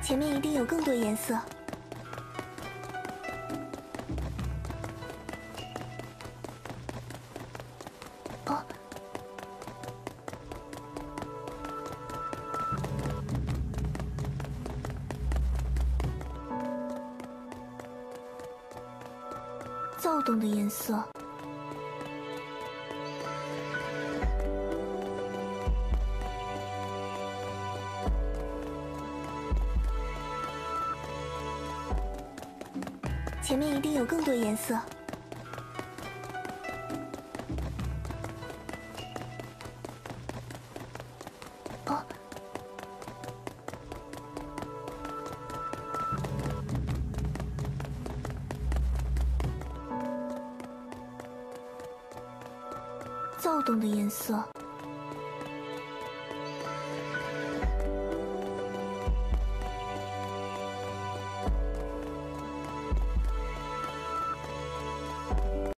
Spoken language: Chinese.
前面一定有更多颜色。哦，躁动的颜色。 前面一定有更多颜色。哦，躁动的颜色。